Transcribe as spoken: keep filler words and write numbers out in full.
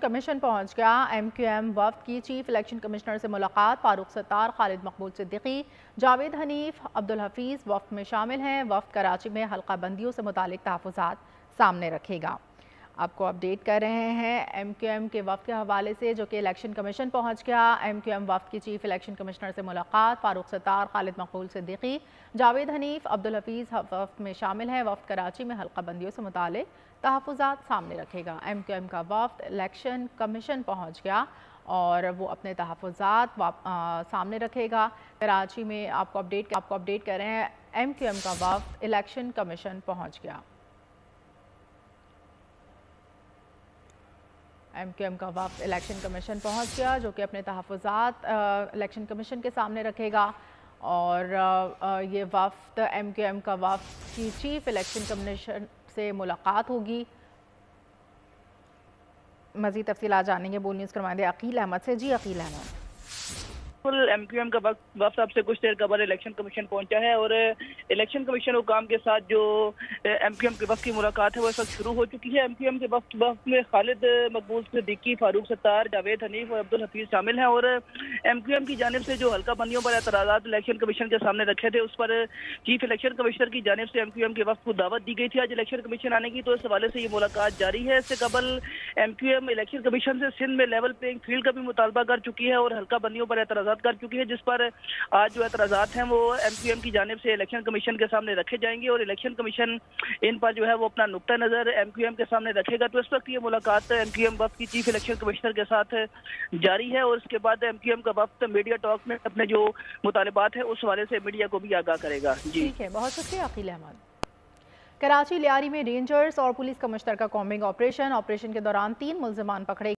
Commission پہنچ گیا۔ M Q M وفد کی چیف الیکشن کمشنر سے ملاقات۔ فاروق ستار، خالد مقبول صدیقی، جاوید حنیف، عبدالحفیظ وفد میں شامل ہیں۔ وفد کراچی میں حلقہ بندیوں سے متعلق تحفظات سامنے رکھے گا۔ آپ کو اپڈیٹ کر رہے ہیں ایم کیو ایم کے وفد کے حوالے سے، جو کہ الیکشن کمیشن پہنچ گیا۔ ایم کیو ایم وفد کی چیف الیکشن کمشنر سے ملاقات۔ فاروق ستار، خالد مقبول صدیقی، جاوید حنیف، عبدالحفیظ وفد میں شامل ہیں۔ وفد کراچی میں حلقہ بندیوں سے متعلق تحفظات سامنے رکھے گا۔ ایم کیو ایم کا وفد الیکشن کمیشن پہنچ گیا اور وہ اپنے تحفظات سامنے رکھے گا۔ کراچی میں آپ کو اپڈیٹ آپ کو اپڈیٹ کر رہے ہیں ایم کیو ایم کا وفد الیکشن کمیشن پہنچ گیا۔ ایم کیو ایم کا وفد الیکشن کمیشن پہنچ گیا جو کہ اپنے تحفظات الیکشن کمیشن کے سامنے رکھے گا، اور یہ وفد ایم کیو ایم کا وفد کی چیف الیکشن کمیشن سے ملاقات ہوگی۔ مزید تفصیلات جانیں گے بول نیوز کرمائندے عقیل احمد سے۔ جی Aqeel Ahmed, M Q M کا وفد اب سے کچھ دیر قبل الیکشن کمیشن پہنچا ہے، اور الیکشن کمیشن حکام کے ساتھ جو ایم کیو ایم کے وفد کی ملاقات ہے وہ اس وقت شروع ہو چکی ہے۔ ایم کیو ایم کے وفد میں خالد مقبول صدیقی، فاروق ستار، جاوید حنیف اور عبدالحفیظ شامل ہیں، اور ایم کیو ایم کی جانب سے جو حلقہ بندیوں پر اعتراضات الیکشن کمیشن کے سامنے رکھے تھے اس پر چیف الیکشن کمشنر کی جانب سے ایم کیو ایم کے وفد کو دعوت دی گئی تھی آج الیکشن کمیشن آنے کی، تو اس حوالے سے یہ ملاقات جاری ہے۔ اس سے قبل M Q M election commission سے سندھ میں لیول پلینگ فیلڈ کا بھی مطالبہ کر چکی ہے اور حلقہ بندیوں پر اعتراضات کر چکی ہے، جس پر آج جو اعتراضات ہیں وہ ایم کیو ایم کی جانب سے الیکشن کمیشن کے سامنے رکھے جائیں گے، اور الیکشن کمیشن ان پر جو ہے وہ اپنا نقطہ نظر ایم کیو ایم کے سامنے رکھے گا۔ تو اس وقت یہ ملاقات ایم کیو ایم وفد کی چیف الیکشن کمشنر کے ساتھ جاری ہے، اور اس کے بعد ایم کیو ایم کا وفد میڈیا ٹاک میں اپنے جو مطالبات ہیں اس حوالے سے میڈیا کو بھی آگاہ کرے گا۔ جی ٹھیک ہے، بہت شکریہ عقیل احمد۔ کراچی لیاری میں رینجرز اور پولیس کا مشترکہ کامبنگ آپریشن آپریشن کے دوران تین ملزمان پکڑے